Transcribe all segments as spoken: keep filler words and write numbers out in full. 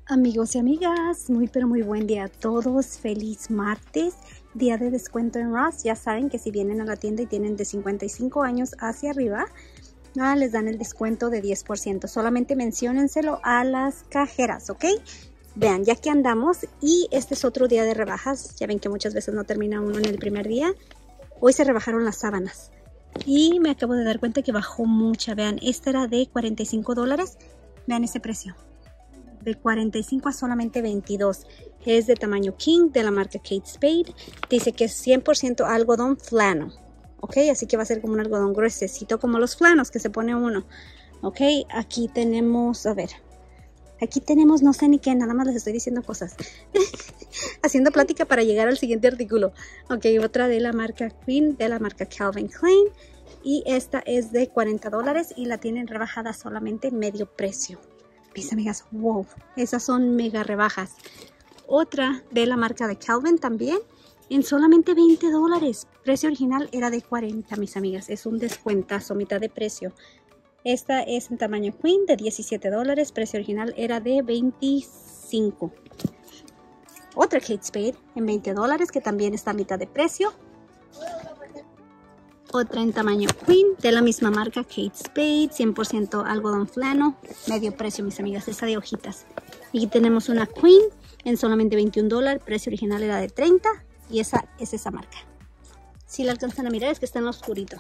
Amigos y amigas, muy pero muy buen día a todos. Feliz martes, día de descuento en Ross. Ya saben que si vienen a la tienda y tienen de cincuenta y cinco años hacia arriba, ah, les dan el descuento de diez por ciento. Solamente menciónenselo a las cajeras, ¿ok? Vean, ya que andamos y este es otro día de rebajas. Ya ven que muchas veces no termina uno en el primer día. Hoy se rebajaron las sábanas y me acabo de dar cuenta que bajó mucha. Vean, esta era de cuarenta y cinco dólares. Vean ese precio. De cuarenta y cinco a solamente veintidós. Es de tamaño king, de la marca Kate Spade. Dice que es cien por ciento algodón flano. Ok, así que va a ser como un algodón gruesecito, como los flanos que se pone uno. Ok, aquí tenemos, a ver. Aquí tenemos, no sé ni qué, nada más les estoy diciendo cosas. Haciendo plática para llegar al siguiente artículo. Ok, otra de la marca Queen, de la marca Calvin Klein. Y esta es de cuarenta dólares y la tienen rebajada solamente medio precio. Mis amigas, wow, esas son mega rebajas. Otra de la marca de Calvin también en solamente veinte dólares. Precio original era de cuarenta, mis amigas. Es un descuentazo, mitad de precio. Esta es en tamaño Queen de diecisiete dólares. Precio original era de veinticinco. Otra Kate Spade en veinte dólares que también está a mitad de precio. Otra en tamaño Queen, de la misma marca Kate Spade, cien por ciento algodón flano, medio precio, mis amigas, esa de hojitas. Y aquí tenemos una Queen en solamente veintiún dólares, precio original era de treinta, y esa es esa marca. Si la alcanzan a mirar, es que está en lo oscurito.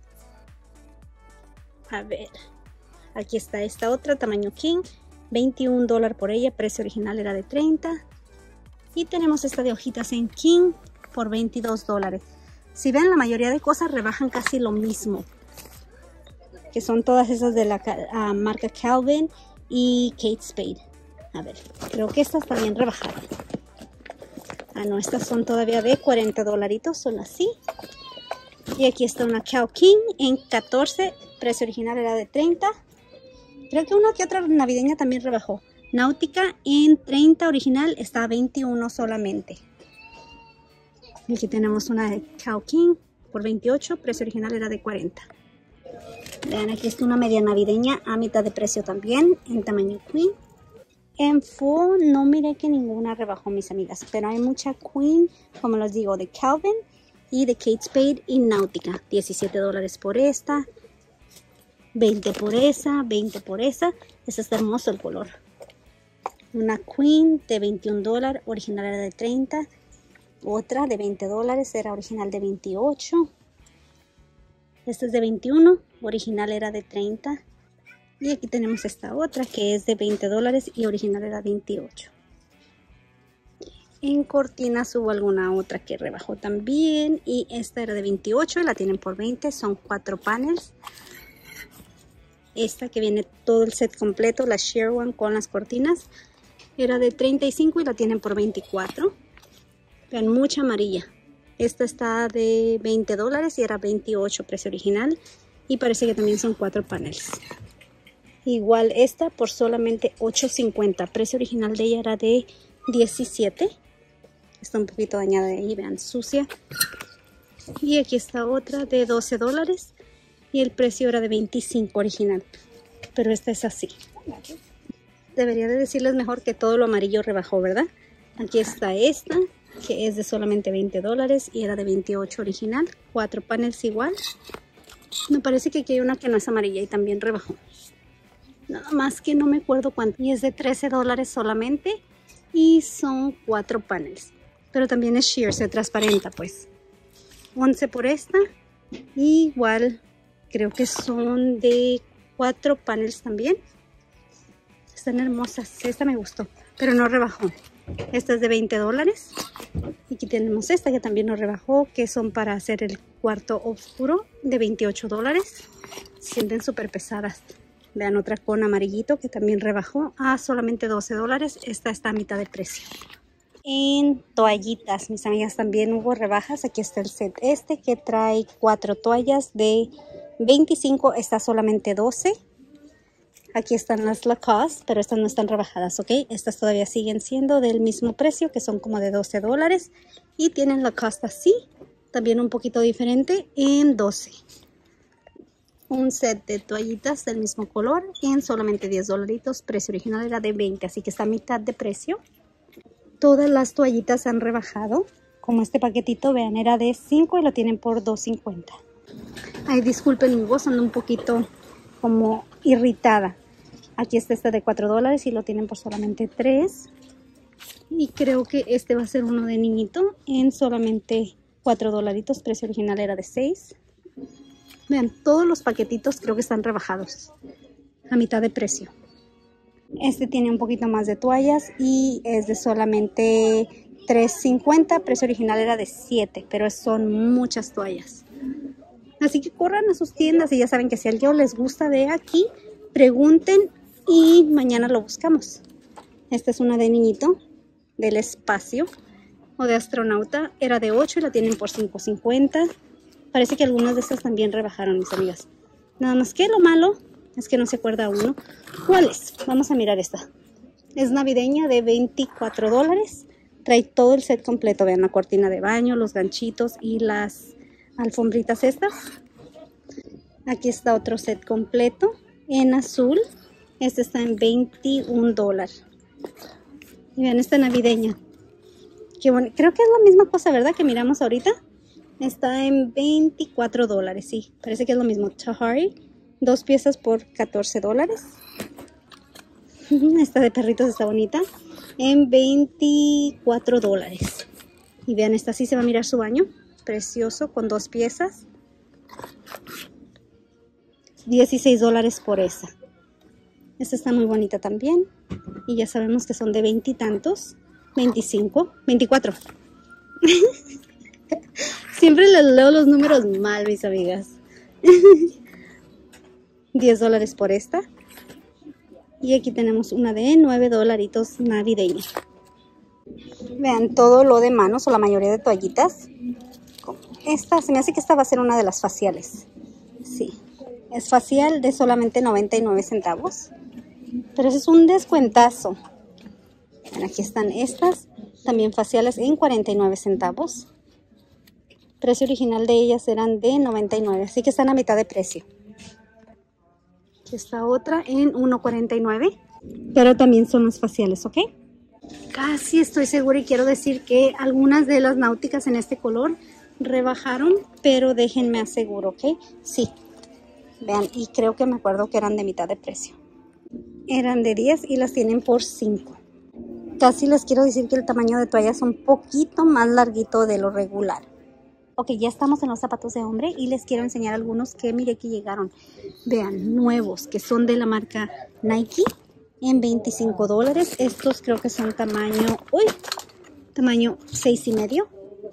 A ver, aquí está esta otra, tamaño King, veintiún dólares por ella, precio original era de treinta. Y tenemos esta de hojitas en King por veintidós dólares. Si ven, la mayoría de cosas rebajan casi lo mismo. Que son todas esas de la uh, marca Calvin y Kate Spade. A ver, creo que estas también rebajaron. Ah, no, estas son todavía de cuarenta dolaritos, son así. Y aquí está una Cal King en catorce, precio original era de treinta. Creo que una que otra navideña también rebajó. Náutica en treinta original está a veintiuno solamente. Aquí tenemos una de Cal King por veintiocho, precio original era de cuarenta. Vean, aquí está una media navideña a mitad de precio también, en tamaño Queen. En full no miré que ninguna rebajó, mis amigas, pero hay mucha Queen, como les digo, de Calvin y de Kate Spade y Náutica. diecisiete dólares por esta, veinte por esa, veinte por esa. Ese está hermoso el color. Una Queen de veintiún dólares, original era de treinta. Otra de veinte dólares, era original de veintiocho. Esta es de veintiuno, original era de treinta. Y aquí tenemos esta otra que es de veinte dólares y original era veintiocho. En cortinas hubo alguna otra que rebajó también. Y esta era de veintiocho y la tienen por veinte. Son cuatro paneles. Esta que viene todo el set completo, la Sheer One con las cortinas, era de treinta y cinco y la tienen por veinticuatro. Vean, mucha amarilla. Esta está de veinte dólares y era veintiocho precio original. Y parece que también son cuatro paneles. Igual esta por solamente ocho cincuenta. Precio original de ella era de diecisiete. Está un poquito dañada de ahí, vean, sucia. Y aquí está otra de doce dólares. Y el precio era de veinticinco original. Pero esta es así. Debería de decirles mejor que todo lo amarillo rebajó, ¿verdad? Aquí está esta, que es de solamente veinte dólares y era de veintiocho original. Cuatro paneles igual. Me parece que aquí hay una que no es amarilla y también rebajó. Nada más que no me acuerdo cuánto. Y es de trece dólares solamente y son cuatro paneles. Pero también es sheer, se transparenta pues. once por esta. Y igual creo que son de cuatro paneles también. Están hermosas. Esta me gustó, pero no rebajó. Esta es de veinte dólares. Y aquí tenemos esta que también nos rebajó, que son para hacer el cuarto oscuro, de veintiocho dólares. Se sienten súper pesadas. Vean, otra con amarillito que también rebajó a solamente doce dólares. Esta está a mitad de precio. En toallitas, mis amigas, también hubo rebajas. Aquí está el set este que trae cuatro toallas de veinticinco. Está solamente doce. Aquí están las Lacoste, pero estas no están rebajadas, ¿ok? Estas todavía siguen siendo del mismo precio, que son como de doce dólares. Y tienen Lacoste así, también un poquito diferente, en doce. un set de toallitas del mismo color en solamente diez dolaritos. Precio original era de veinte, así que está a mitad de precio. Todas las toallitas han rebajado. Como este paquetito, vean, era de cinco y lo tienen por dos cincuenta. Ay, disculpen mi voz, ando un poquito como irritada. Aquí está este de cuatro dólares y lo tienen por solamente tres. Y creo que este va a ser uno de niñito en solamente cuatro dolaritos. Precio original era de seis. Vean, todos los paquetitos creo que están rebajados a mitad de precio. Este tiene un poquito más de toallas y es de solamente tres cincuenta. Precio original era de siete, pero son muchas toallas. Así que corran a sus tiendas y ya saben que si a alguien les gusta de aquí, pregunten y mañana lo buscamos. Esta es una de niñito, del espacio o de astronauta. Era de ocho y la tienen por cinco cincuenta. Parece que algunas de estas también rebajaron, mis amigas. Nada más que lo malo es que no se acuerda uno. ¿Cuál es? Vamos a mirar esta. Es navideña de veinticuatro dólares. Trae todo el set completo. Vean la cortina de baño, los ganchitos y las alfombritas estas. Aquí está otro set completo en azul. Este está en veintiún dólares. Y vean esta navideña. Qué bonito. Creo que es la misma cosa, ¿verdad? Que miramos ahorita. Está en veinticuatro dólares. Sí, parece que es lo mismo. Tahari. Dos piezas por catorce dólares. Esta de perritos está bonita. En veinticuatro dólares. Y vean, esta sí se va a mirar su baño. Precioso, con dos piezas. dieciséis dólares por esa. Esta está muy bonita también. Y ya sabemos que son de veintitantos. veinticinco, veinticuatro. Siempre les leo los números mal, mis amigas. diez dólares por esta. Y aquí tenemos una de nueve dolaritos navideña. Vean todo lo de manos o la mayoría de toallitas. Esta, se me hace que esta va a ser una de las faciales. Sí, es facial de solamente noventa y nueve centavos. Pero ese es un descuentazo. Vean, aquí están estas, también faciales en cuarenta y nueve centavos. Precio original de ellas eran de noventa y nueve, así que están a mitad de precio. Aquí está otra en uno cuarenta y nueve, pero también son las faciales, ¿ok? Casi estoy segura y quiero decir que algunas de las náuticas en este color rebajaron, pero déjenme aseguro, ¿ok? Sí, vean, y creo que me acuerdo que eran de mitad de precio. Eran de diez y las tienen por cinco. Casi les quiero decir que el tamaño de toalla es un poquito más larguito de lo regular. Ok, ya estamos en los zapatos de hombre y les quiero enseñar algunos que mire que llegaron. Vean, nuevos, que son de la marca Nike en veinticinco dólares. Estos creo que son tamaño, uy, tamaño seis y medio.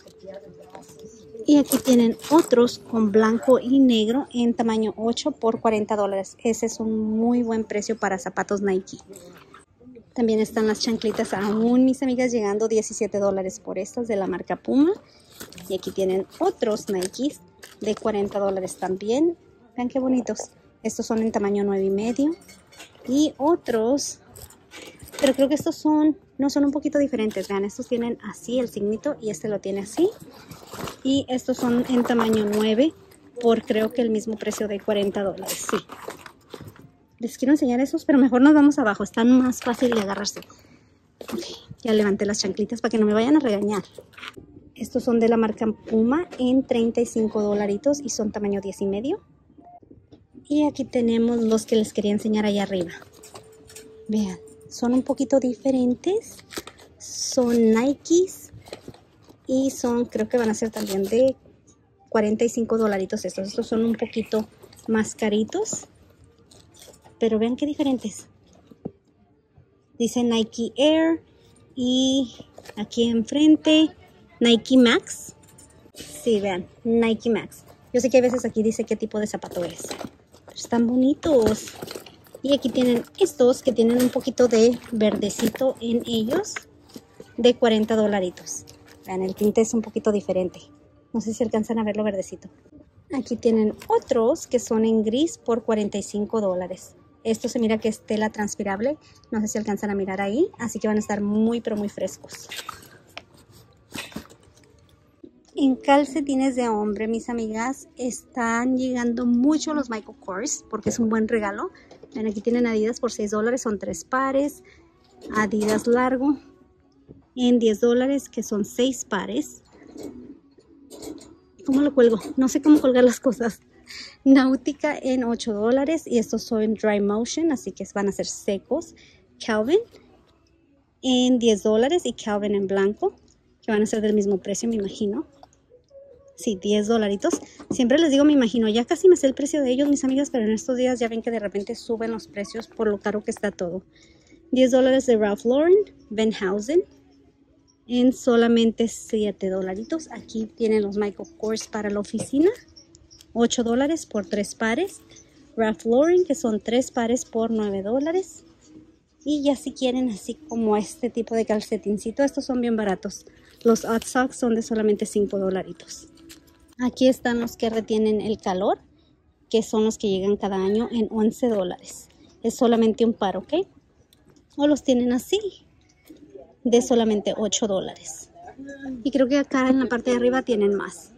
Y aquí tienen otros con blanco y negro en tamaño ocho por cuarenta dólares. Ese es un muy buen precio para zapatos Nike. También están las chanclitas aún, mis amigas, llegando diecisiete dólares por estas de la marca Puma. Y aquí tienen otros Nikes de cuarenta dólares también. Vean qué bonitos. Estos son en tamaño nueve y medio. Y otros, pero creo que estos son, no, son un poquito diferentes. Vean, estos tienen así el signito y este lo tiene así. Y estos son en tamaño nueve por creo que el mismo precio de cuarenta dólares. Sí. Les quiero enseñar esos, pero mejor nos vamos abajo. Están más fácil de agarrarse. Ok, ya levanté las chanclitas para que no me vayan a regañar. Estos son de la marca Puma en treinta y cinco dolaritos y son tamaño diez y medio. Y aquí tenemos los que les quería enseñar allá arriba. Vean, son un poquito diferentes. Son Nikes y son, creo que van a ser también de cuarenta y cinco dolaritos estos. Estos son un poquito más caritos. Pero vean qué diferentes. Dice Nike Air y aquí enfrente Nike Max. Sí, vean, Nike Max. Yo sé que a veces aquí dice qué tipo de zapato es. Pero están bonitos. Y aquí tienen estos que tienen un poquito de verdecito en ellos. De cuarenta dolaritos. Vean, el tinte es un poquito diferente. No sé si alcanzan a ver lo verdecito. Aquí tienen otros que son en gris por cuarenta y cinco dólares. Esto se mira que es tela transpirable. No sé si alcanzan a mirar ahí. Así que van a estar muy, pero muy frescos. En calcetines de hombre, mis amigas, están llegando mucho los Michael Kors porque es un buen regalo. Ven, aquí tienen Adidas por seis dólares, son tres pares. Adidas largo en diez dólares, que son seis pares. ¿Cómo lo cuelgo? No sé cómo colgar las cosas. Náutica en ocho dólares y estos son dry motion, así que van a ser secos. Calvin en diez dólares y Calvin en blanco, que van a ser del mismo precio, me imagino. Sí, diez dolaritos. Siempre les digo, me imagino, ya casi me sé el precio de ellos, mis amigas, pero en estos días ya ven que de repente suben los precios por lo caro que está todo. diez dólares de Ralph Lauren, Van Heusen, en solamente siete dolaritos. Aquí tienen los Michael Kors para la oficina, ocho dólares por tres pares. Ralph Lauren, que son tres pares por nueve dólares. Y ya si quieren así como este tipo de calcetincito, estos son bien baratos. Los Hot Socks son de solamente cinco dolaritos. Aquí están los que retienen el calor, que son los que llegan cada año en once dólares. Es solamente un par, ¿ok? O los tienen así, de solamente ocho dólares. Y creo que acá en la parte de arriba tienen más.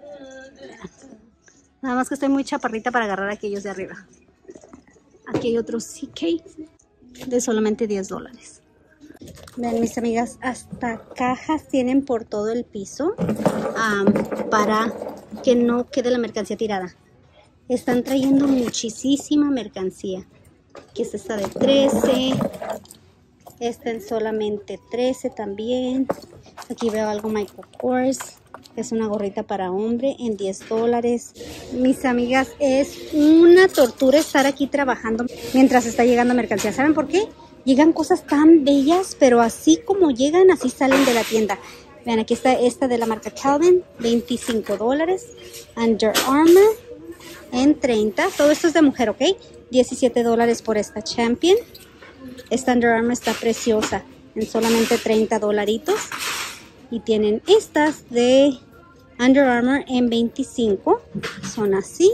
Nada más que estoy muy chaparrita para agarrar aquellos de arriba. Aquí hay otros C K de solamente diez dólares. Vean, mis amigas, hasta cajas tienen por todo el piso um, para que no quede la mercancía tirada. Están trayendo muchísima mercancía. Aquí está esta de trece. Esta en solamente trece también. Aquí veo algo Michael Kors. Es una gorrita para hombre en diez dólares. Mis amigas, es una tortura estar aquí trabajando mientras está llegando mercancía. ¿Saben por qué? Llegan cosas tan bellas, pero así como llegan, así salen de la tienda. Vean, aquí está esta de la marca Calvin, veinticinco dólares. Under Armour en treinta. Todo esto es de mujer, ¿ok? diecisiete dólares por esta Champion. Esta Under Armour está preciosa en solamente treinta dolaritos. Y tienen estas de Under Armour en veinticinco. Son así.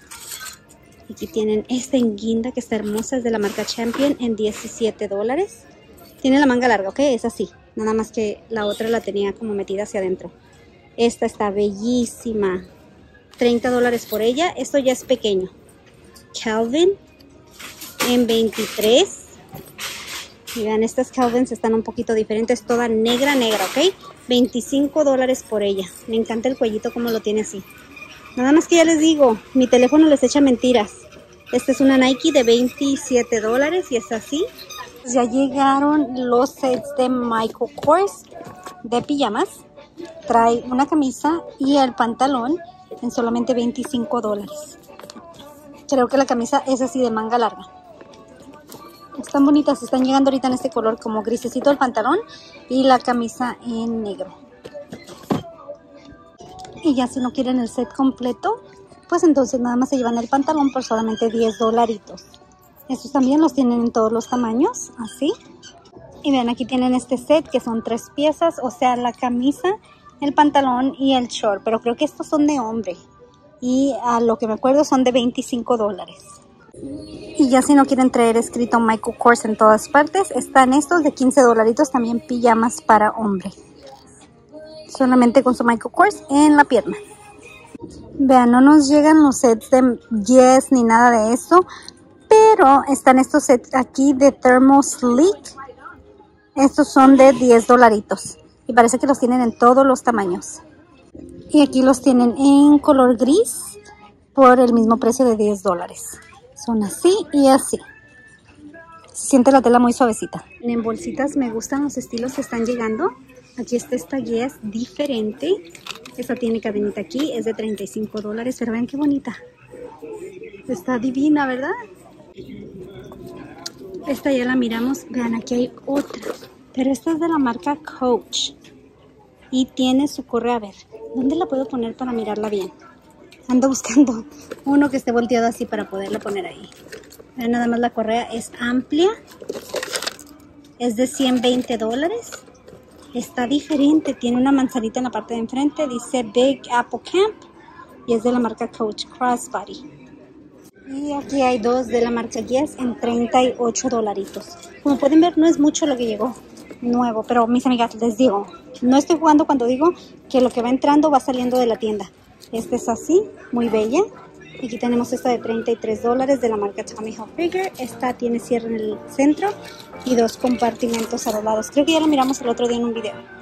Aquí tienen esta en guinda que está hermosa. Es de la marca Champion en diecisiete dólares. Tiene la manga larga, ¿ok? Es así. Nada más que la otra la tenía como metida hacia adentro. Esta está bellísima. treinta dólares por ella. Esto ya es pequeño. Calvin en veintitrés. Y vean, estas Calvins están un poquito diferentes. Toda negra, negra, ¿ok? veinticinco dólares por ella. Me encanta el cuellito como lo tiene así. Nada más que ya les digo, mi teléfono les echa mentiras. Esta es una Nike de veintisiete dólares y es así. Ya llegaron los sets de Michael Kors de pijamas. Trae una camisa y el pantalón en solamente veinticinco dólares. Creo que la camisa es así de manga larga. Están bonitas, están llegando ahorita en este color como grisecito el pantalón y la camisa en negro. Y ya si no quieren el set completo, pues entonces nada más se llevan el pantalón por solamente diez dolaritos. Estos también los tienen en todos los tamaños, así. Y vean, aquí tienen este set que son tres piezas, o sea, la camisa, el pantalón y el short. Pero creo que estos son de hombre. Y a lo que me acuerdo son de veinticinco dólares. Y ya si no quieren traer escrito Michael Kors en todas partes, están estos de quince dolaritos, también pijamas para hombre. Solamente con su Michael Kors en la pierna. Vean, no nos llegan los sets de Yes ni nada de eso, pero están estos sets aquí de Thermo Sleek. Estos son de diez dolaritos y parece que los tienen en todos los tamaños. Y aquí los tienen en color gris por el mismo precio de diez dólares. Son así y así. Se siente la tela muy suavecita. En bolsitas me gustan los estilos que están llegando. Aquí está esta Guess diferente. Esta tiene cadenita aquí. Es de treinta y cinco dólares. Pero vean qué bonita. Está divina, ¿verdad? Esta ya la miramos. Vean, aquí hay otra. Pero esta es de la marca Coach. Y tiene su correa. A ver, ¿dónde la puedo poner para mirarla bien? Ando buscando uno que esté volteado así para poderla poner ahí. Vean, nada más la correa es amplia. Es de ciento veinte dólares. Está diferente. Tiene una manzanita en la parte de enfrente. Dice Big Apple Camp. Y es de la marca Coach Crossbody. Y aquí hay dos de la marca Guess en treinta y ocho dolaritos. Como pueden ver, no es mucho lo que llegó. nuevo. Pero mis amigas, les digo, no estoy jugando cuando digo que lo que va entrando va saliendo de la tienda. Este es así, muy bella. Aquí tenemos esta de treinta y tres dólares de la marca Tommy Hilfiger. Esta tiene cierre en el centro y dos compartimentos adoblados. Creo que ya lo miramos el otro día en un video.